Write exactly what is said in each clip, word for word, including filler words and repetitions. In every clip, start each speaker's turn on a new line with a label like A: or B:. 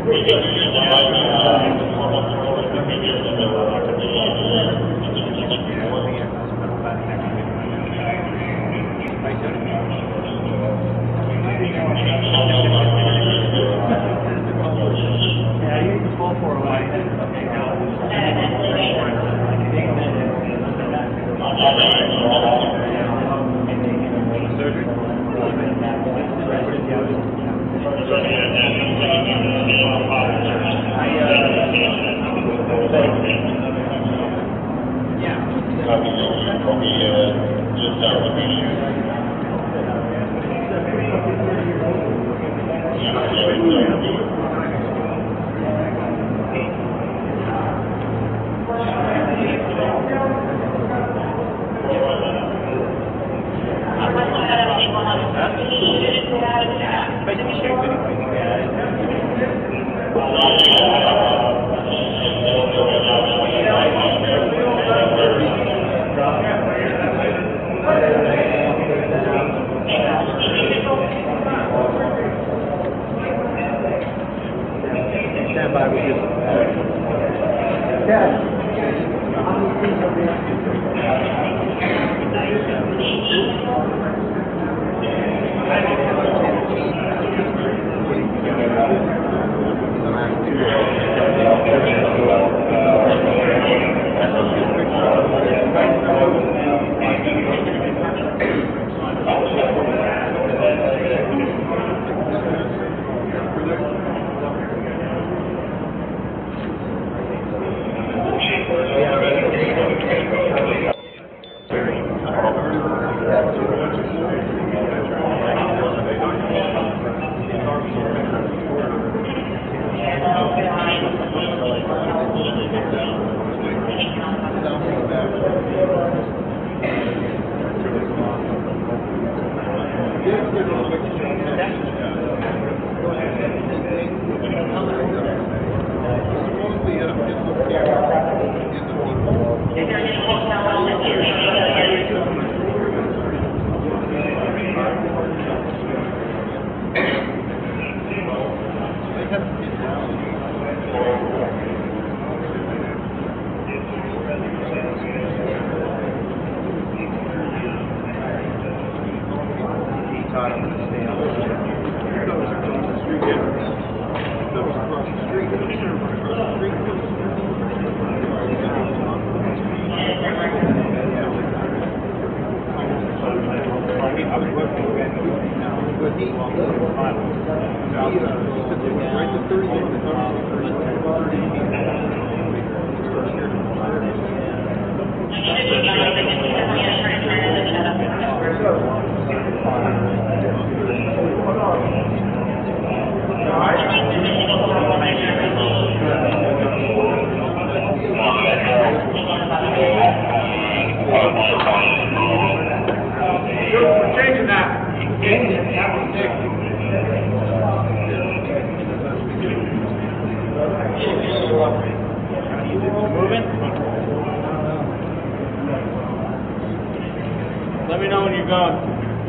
A: Let me know when you're going.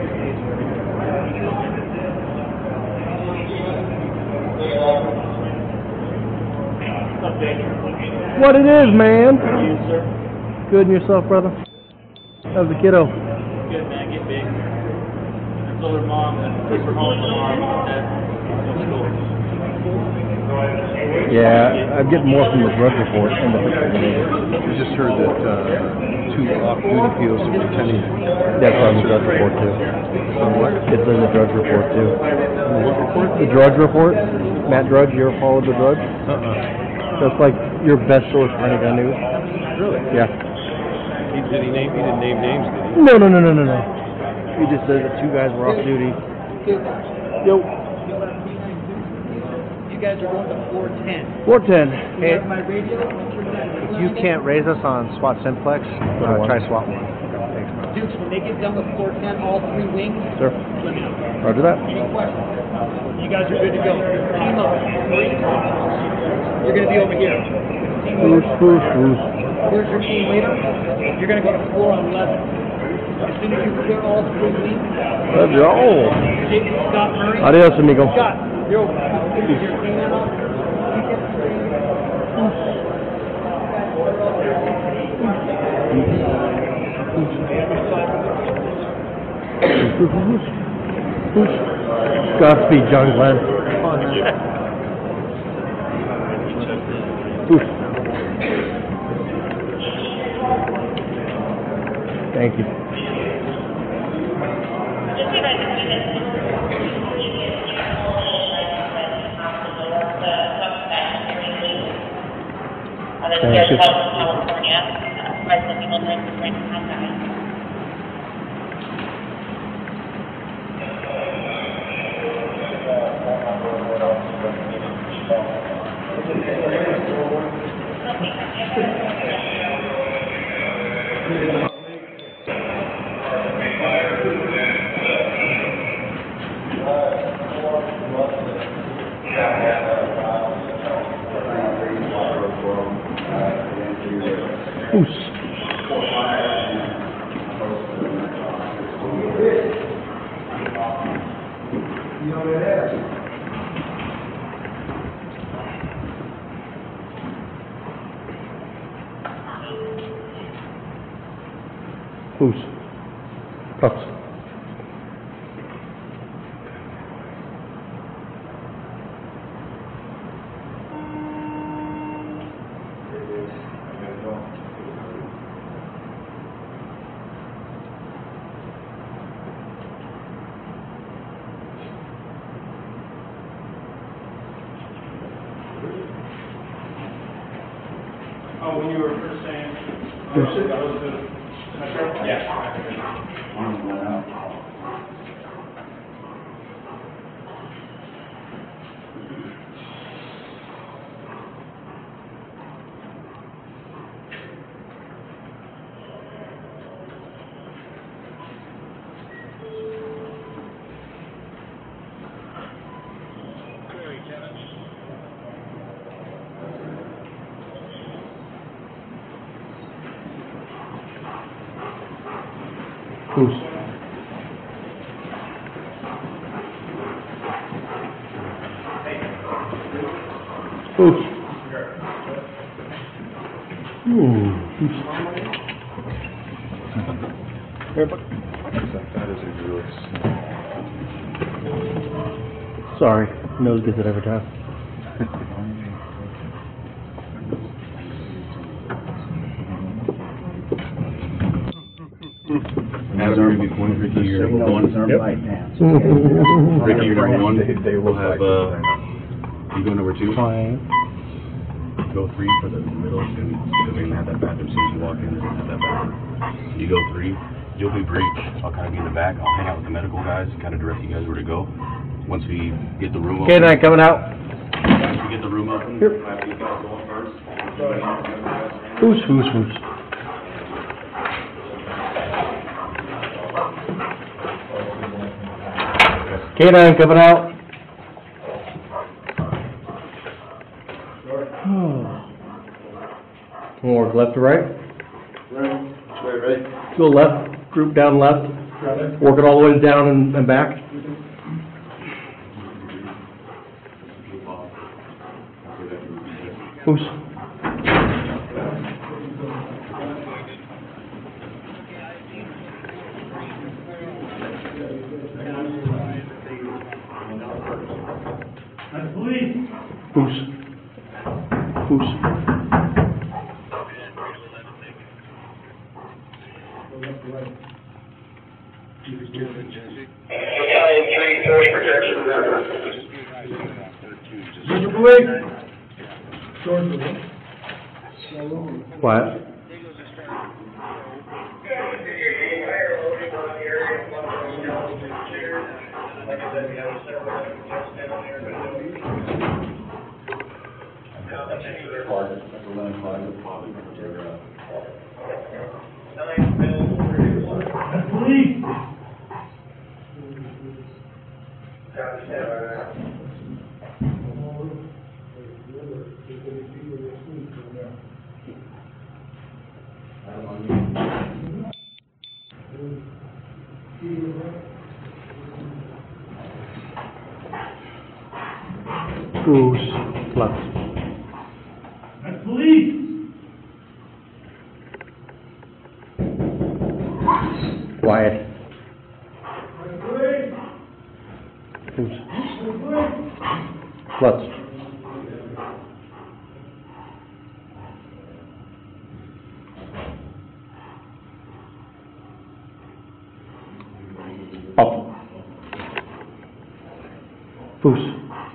B: What it is, man?
A: You, sir?
B: Good and yourself, brother? How's the kiddo?
A: Good, man. Get big. I told her mom that keep her home tomorrow. Dad, go to school.
B: Yeah, I'm getting more from the drug report. And the
C: We just heard that uh, two off-duty P Os were attending.
B: That's on the drug report, too.
C: On what?
B: It's in the drug report, too.
C: What report?
B: The drug report? Matt Drudge, you ever followed the Drudge?
C: Uh-uh.
B: That's like your best source for any gun news.
C: Really?
B: Yeah.
C: He, did he name? He didn't name names, did he?
B: No, no, no, no, no, no. He just said that two guys were off duty. Yo.
D: You guys are going to four ten.
B: four ten.
D: Hey, my radio?
E: If you can't raise us on SWAT Simplex, uh, try SWAT one. Thanks, man.
D: Dukes, when they get done with four ten, all three wings,
B: Sir.
D: let me know.
B: Roger that.
D: Any questions? You guys are good to go. Team of three, you're going to be over here. Team
B: Who's,
D: leader,
B: who's, who's?
D: here's your team leader. You're going to go to floor eleven. As soon as you clear all three wings,
B: Let's go.
D: Scott Murray.
B: Adios, amigo.
D: Scott, you're over. Is your team in on?
B: Godspeed, John Glenn. Oof. Thank you. Thank you.
F: California, resident children with brain contact.
B: Oos. Oos. Pups.
A: Oh, when you were first saying,
B: Oos.
A: that was the, yeah.
B: Oos. Oos. Ooh. Oos.
C: That is a gross.
B: Sorry, nose gets it every time.
G: Adam, you're gonna be point. Ricky, you're number one. Ricky, you're number one. We'll have, uh, you go number two.
B: Fine.
G: Go three for the middle, and because they're gonna have that bathroom, as soon as you walk in, they're gonna have that bathroom. You go three, you'll be breach. I'll kind of be in the back. I'll hang out with the medical guys, kind of direct you guys where to go. Once we get the room open.
B: K nine coming out.
G: Once we get the room open,
B: Yep.
G: we'll have these guys going first.
B: Oos, oos, oos. K nine coming out. More left to right. Go left, group down left. Work it all the way down and, and back. Oos. Oos. Oos. What? Oos. Left.
D: That's police!
B: Quiet. Lutz. Up. Foos.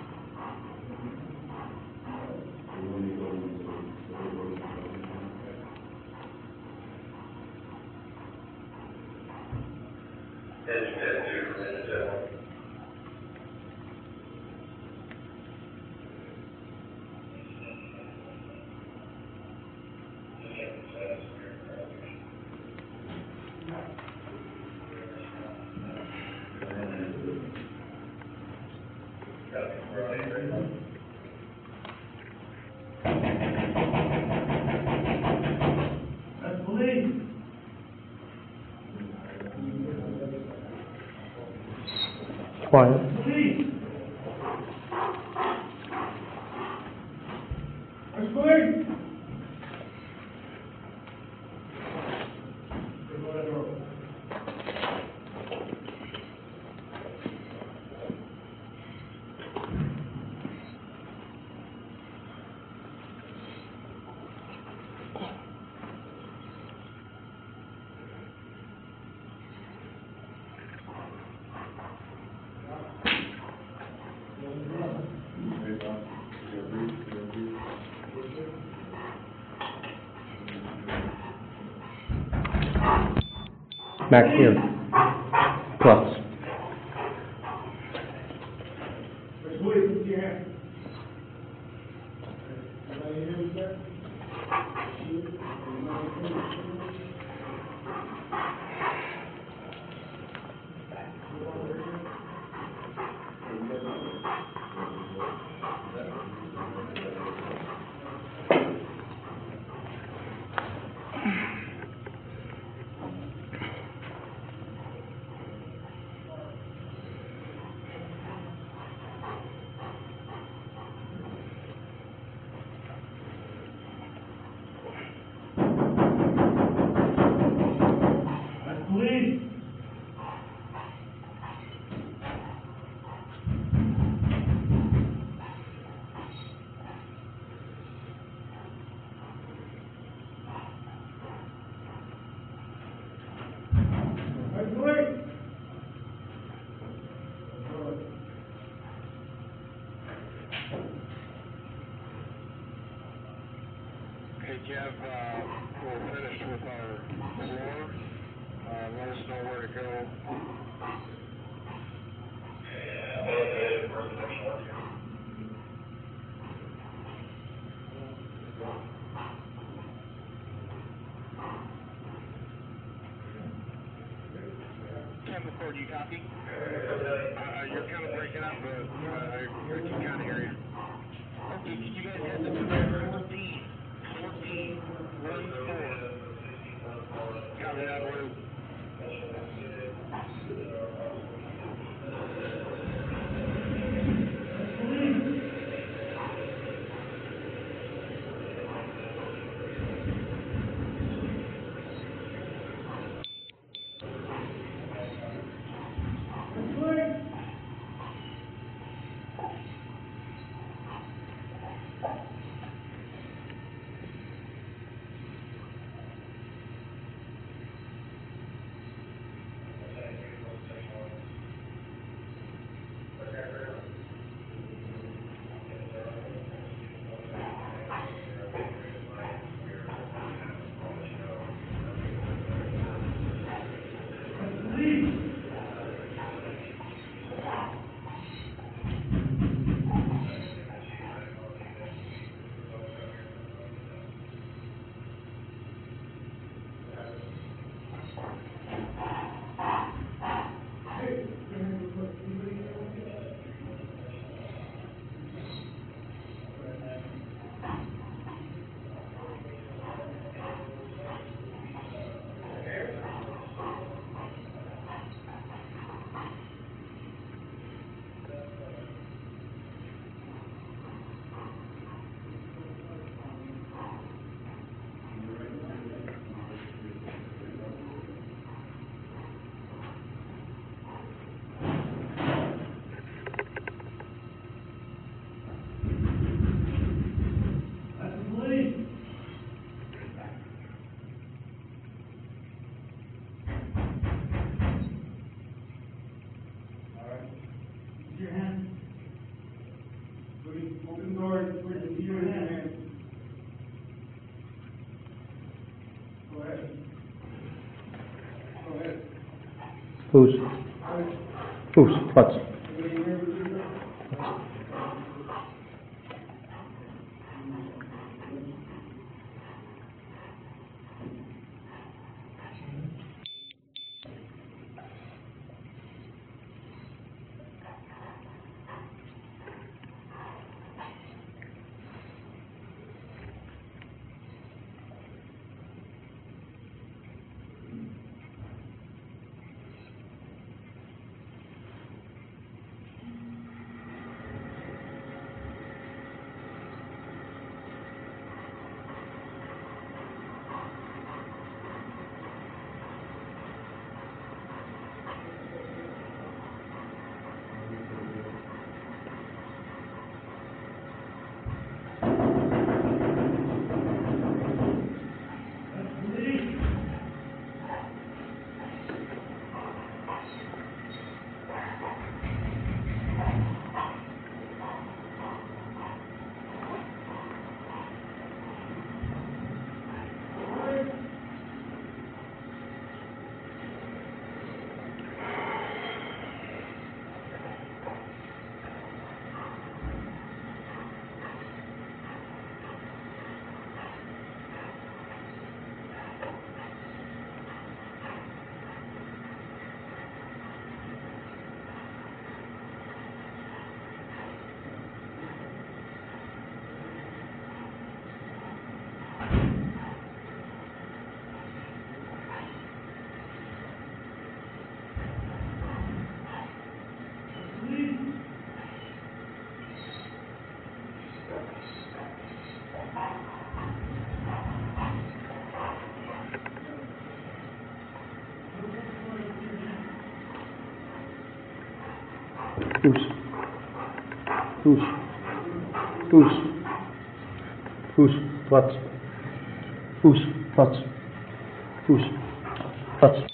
B: Quiet. Back here. Plus.
H: Hey Kev, uh, we're finished with our floor. Uh, let us know where to go. ten record, you copy? Uh, you're kind of breaking up, but uh, I can kind of hear you. Okay, can you guys head to two fourteen? fourteen, one four. Copy that, Lou. Open doors for the view in hand. Go ahead. Go ahead.
B: Who's? Who's? What's? Who's? Who's? Who's? Who's? What? Who's? What? Who's? What?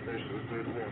H: finish to the third floor.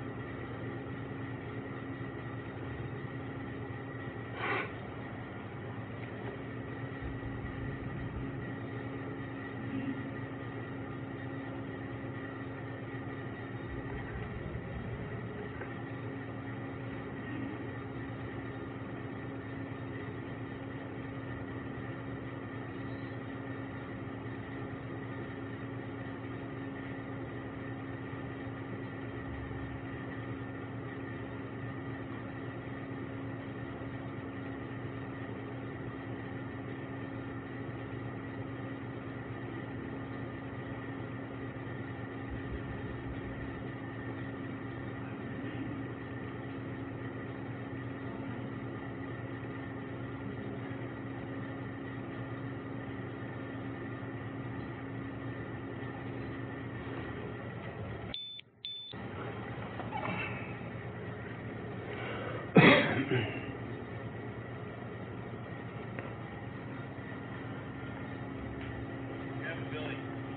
A: Billy.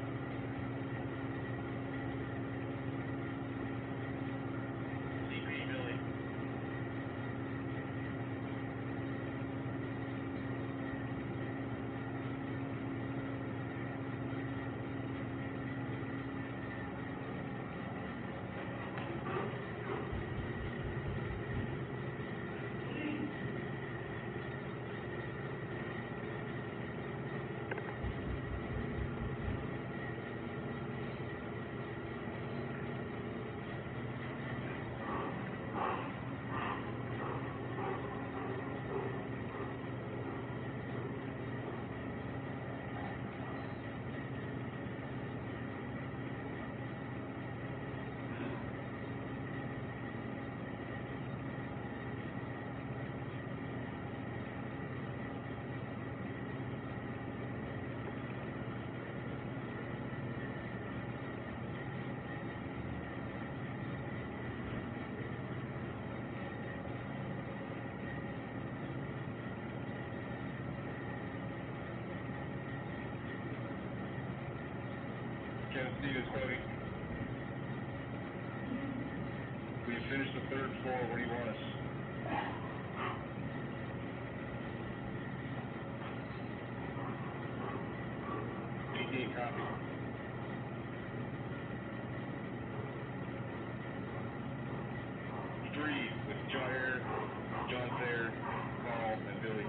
A: C P, Billy.
H: Ken Stevens, Cody. We finished the third floor. Where do you want us? eighty-eight copy. Three with Jair, John Thayer, Carl, and Billy.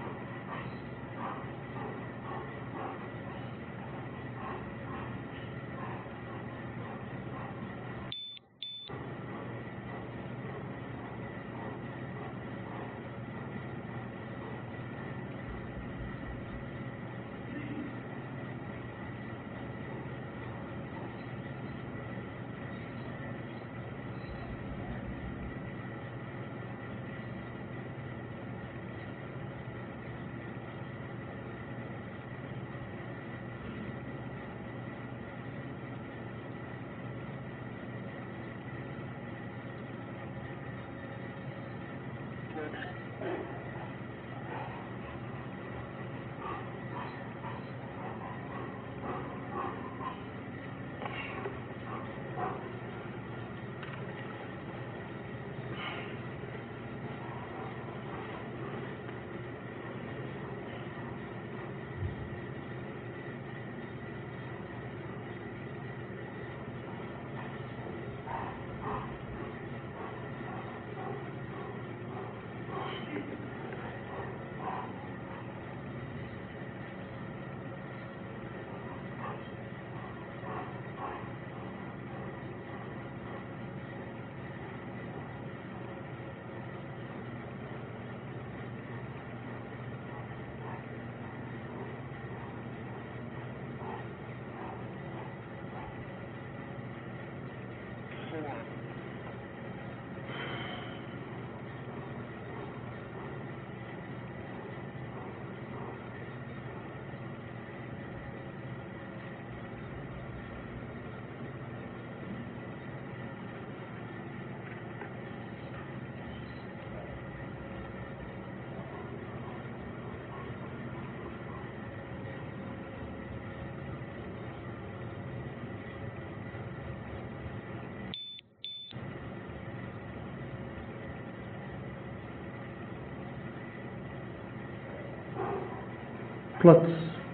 B: Plutz.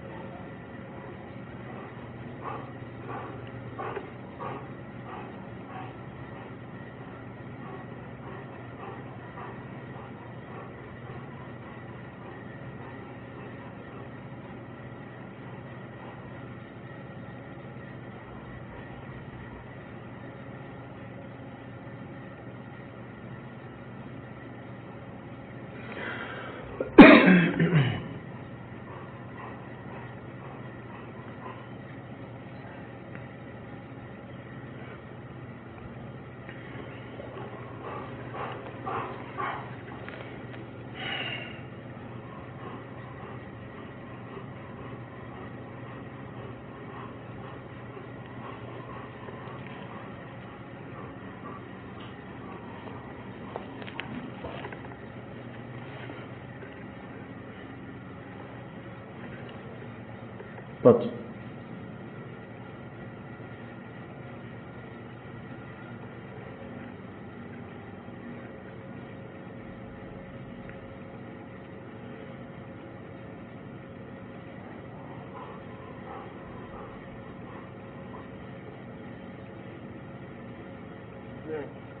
B: Plutz.
H: Yeah.